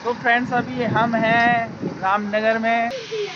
तो फ्रेंड्स अभी हम हैं रामनगर में।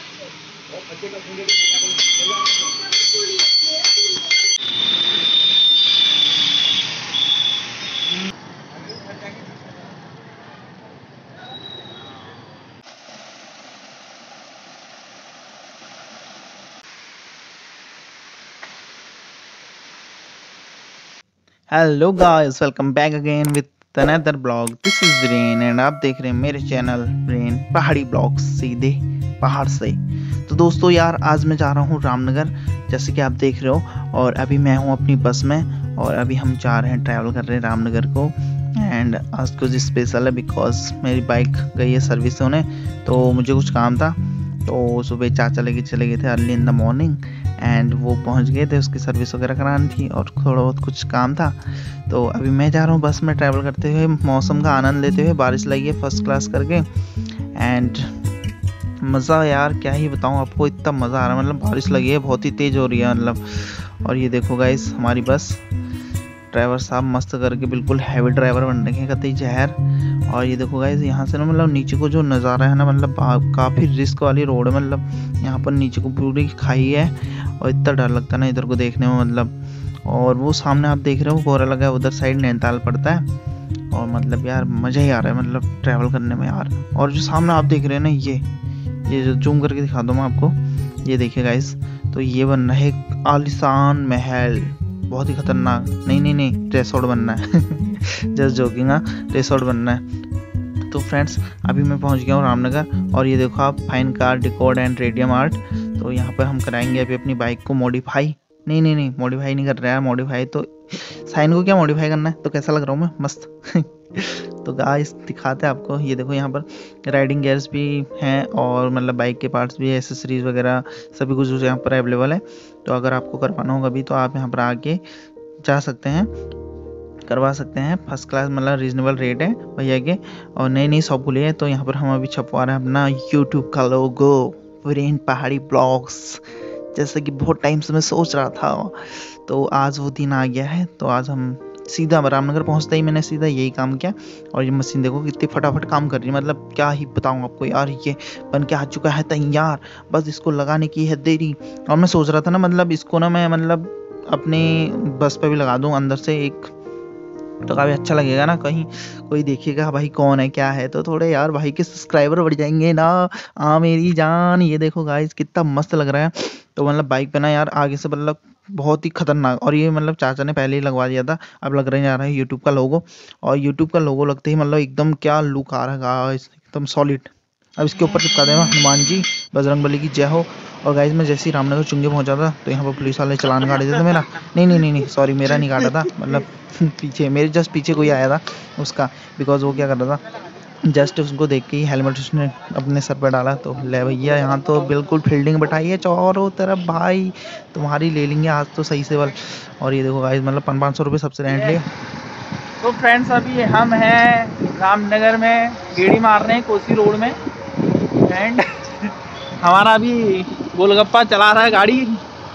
Hello guys, welcome back again with another blog. This is brain and आप देख रहे हैं मेरे चैनल ब्रेन पहाड़ी ब्लॉग्स, सीधे पहाड़ से। तो दोस्तों यार, आज मैं जा रहा हूँ रामनगर, जैसे कि आप देख रहे हो। और अभी मैं हूँ अपनी बस में और अभी हम जा रहे हैं, ट्रैवल कर रहे हैं रामनगर को। एंड आज कुछ स्पेशल है बिकॉज मेरी बाइक गई है सर्विस होने, तो मुझे कुछ काम था। तो सुबह चाचा लेके चले गए थे early in the morning and वो पहुंच गए थे, उसकी सर्विस वगैरह करानी थी और थोड़ा बहुत कुछ काम था। तो अभी मैं जा रहा हूँ बस में ट्रैवल करते हुए, मौसम का आनंद लेते हुए। बारिश लगी है फर्स्ट क्लास करके एंड मज़ा यार क्या ही बताऊँ आपको, इतना मज़ा आ रहा है। मतलब बारिश लगी है, बहुत ही तेज़ हो रही है मतलब। और ये देखो गाइस, हमारी बस ड्राइवर साहब मस्त करके बिल्कुल हैवी ड्राइवर बन रखे हैं, कतई जहर। और ये देखो गाइस, यहाँ से ना मतलब नीचे को जो नज़ारा है ना, मतलब काफ़ी रिस्क वाली रोड है। मतलब यहाँ पर नीचे को पूरी खाई है और इतना डर लगता है ना इधर को देखने में मतलब। और वो सामने आप देख रहे हो कोहरा लगा है, उधर साइड नैनीताल पड़ता है। और मतलब यार मज़ा ही आ रहा है मतलब ट्रैवल करने में यार। और जो सामने आप देख रहे हैं ना, ये जो जूम करके दिखा दूँ मैं आपको, ये देखिए गाइस। तो ये बन रहा है एक आलीशान महल, बहुत ही खतरनाक। नहीं रिसोर्ट बनना है जस्ट जोकिंग, रिसोर्ट बनना है। तो फ्रेंड्स अभी मैं पहुंच गया हूँ रामनगर और ये देखो आप, fine car decor and radium art. तो यहाँ पर हम कराएंगे अभी अपनी बाइक को मॉडिफाई। नहीं मॉडिफाई नहीं कर रहे हैं यार, मॉडिफाई तो साइन को क्या मॉडिफाई करना है। तो कैसा लग रहा हूँ मैं, मस्त तो गाइस दिखाते हैं आपको। ये देखो यहाँ पर राइडिंग गियर्स भी हैं और मतलब बाइक के पार्ट्स भी, एसेसरीज वगैरह सभी कुछ यहाँ पर अवेलेबल है। तो अगर आपको करवाना होगा भी तो आप यहाँ पर आके जा सकते हैं, करवा सकते हैं। फर्स्ट क्लास मतलब रीजनेबल रेट है भैया के। और नई शॉप खुली है, तो यहाँ पर हम अभी छपवा रहे हैं अपना यूट्यूब का लोगो, ब्रेन पहाड़ी ब्लॉग्स, जैसे कि बहुत टाइम से मैं सोच रहा था। तो आज वो दिन आ गया है। तो आज हम सीधा रामनगर पहुंचते ही मैंने सीधा यही काम किया। और ये मशीन देखो कितनी फटाफट काम कर रही है, मतलब क्या ही बताऊं आपको यार। ये बन के आ चुका है तैयार, बस इसको लगाने की है देरी। और मैं सोच रहा था ना, मतलब इसको ना मैं मतलब अपनी बस पे भी लगा दूं अंदर से एक, तो काफ़ी अच्छा लगेगा ना। कहीं कोई देखेगा भाई कौन है क्या है, तो थोड़े यार भाई के सब्सक्राइबर बढ़ जाएंगे ना। मेरी जान, ये देखो गाइस कितना मस्त लग रहा है। तो मतलब बाइक पे ना यार आगे से मतलब बहुत ही खतरनाक। और ये मतलब चाचा ने पहले ही लगवा दिया था, अब लग रहा है यूट्यूब का लोगो। और यूट्यूब का लोगो लगते ही मतलब एकदम क्या लुक आ रहा है, एकदम सॉलिड। अब इसके ऊपर चिपका देना हनुमान जी बजरंगबली की जय हो। और गाइस मैं जैसे ही रामनगर चुंगे पहुंचा था, तो यहाँ पर पुलिस वाले चालान काट देते थे मेरा। नहीं सॉरी, मेरा नहीं काटा था, मतलब पीछे मेरे जस्ट पीछे कोई आया था उसका। बिकॉज वो क्या कर रहा था, जस्ट उसको देख के ही हेलमेट उसने अपने सर पर डाला। तो ले भैया, यहाँ तो बिल्कुल फील्डिंग बैठाई है चारों तरफ भाई, तुम्हारी ले लेंगे आज तो सही से बल। और ये देखो गाइस, मतलब 500 रुपये सबसे रेंट लिए। तो फ्रेंड्स अभी हम हैं रामनगर में, गेड़ी मार रहे हैं कोसी रोड में। एंड हमारा अभी गोलगप्पा चला रहा है गाड़ी।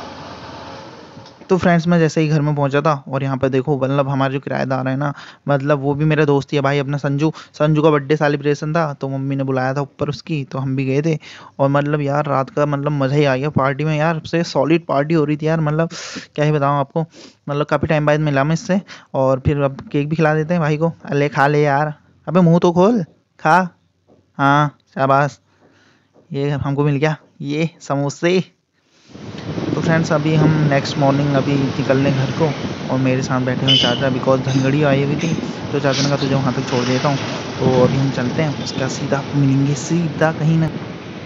तो फ्रेंड्स मैं जैसे ही घर में पहुंचा था और यहाँ पे देखो मतलब हमारे जो किराएदार है ना, मतलब वो भी मेरा दोस्त ही है भाई अपना, संजू का बर्थडे सेलिब्रेशन था, तो मम्मी ने बुलाया था ऊपर उसकी, तो हम भी गए थे। और मतलब यार रात का मतलब मज़ा ही आ गया पार्टी में यार, सबसे सॉलिड पार्टी हो रही थी यार। मतलब क्या ही बताऊँ आपको, मतलब काफ़ी टाइम बाद मिला मैं इससे। और फिर अब केक भी खिला देते हैं भाई को। अरे खा ले यार, अबे मुँह तो खोल, खा। हाँ शाबाश, ये हमको मिल गया ये समोसे। तो फ्रेंड्स अभी हम नेक्स्ट मॉर्निंग अभी निकल लें घर को। और मेरे साथ बैठे हुए चाचा, बिकॉज धनगढ़ी आई हुई थी, तो चाचा ने कहा तुझे वहाँ तक छोड़ देता हूँ। तो अभी हम चलते हैं, उसका सीधा मिलेंगे सीधा कहीं ना।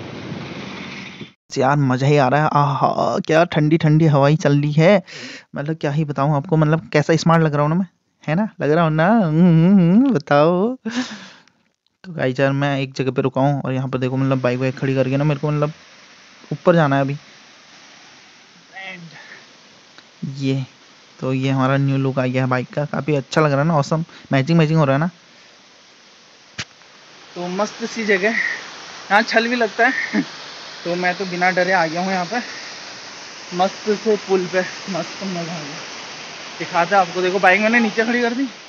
यार मज़ा ही आ रहा है, आहा क्या ठंडी ठंडी हवाई चल रही है। मतलब क्या ही बताऊँ आपको, मतलब कैसा स्मार्ट लग रहा हूँ ना मैं, है ना, लग रहा हूँ ना। बताओ। तो गाइस यार मैं एक जगह पे रुका हूँ और यहाँ पर देखो मतलब बाइक वाइक खड़ी करके ना, मेरे को मतलब ऊपर जाना है अभी। ये तो ये हमारा न्यू लुक आ गया है बाइक का, काफ़ी अच्छा लग रहा है ना, ऑसम मैचिंग हो रहा है ना। तो मस्त सी जगह, यहाँ छल भी लगता है तो मैं तो बिना डरे आ गया हूँ यहाँ पे, मस्त से पुल पे, मस्त मज़ा आ गया। दिखाते हैं आपको, देखो बाइक मैंने नीचे खड़ी कर दी